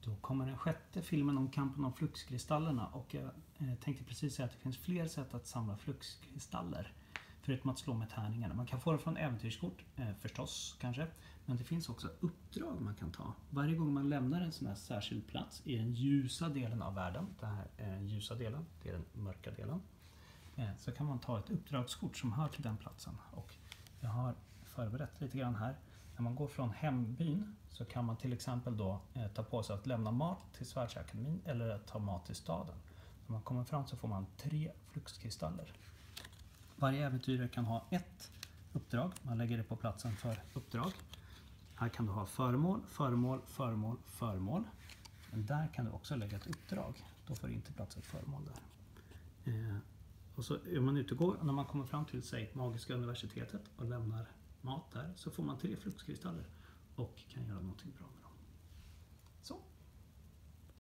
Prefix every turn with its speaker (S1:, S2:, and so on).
S1: Då kommer den sjätte filmen om kampen om fluxkristallerna, och jag tänkte precis säga att det finns fler sätt att samla fluxkristaller förutom att slå med tärningarna. Man kan få det från äventyrskort förstås kanske, men det finns också uppdrag man kan ta. Varje gång man lämnar en sån här särskild plats i den ljusa delen av världen, den här ljusa delen, det är den mörka delen, så kan man ta ett uppdragskort som hör till den platsen. Och jag har förberett lite grann här. När man går från hembyn så kan man till exempel då ta på sig att lämna mat till Svärdsakademin eller att ta mat till staden. När man kommer fram så får man 3 fluxkristaller. Varje äventyrare kan ha ett uppdrag. Man lägger det på platsen för uppdrag. Här kan du ha föremål, föremål, föremål, föremål. Men där kan du också lägga ett uppdrag. Då får du inte plats ett föremål där. Och så är man ute och går. När man kommer fram till sig Magiska universitetet och lämnar mat där, så får man 3 fluxkristaller och kan göra någonting bra med dem.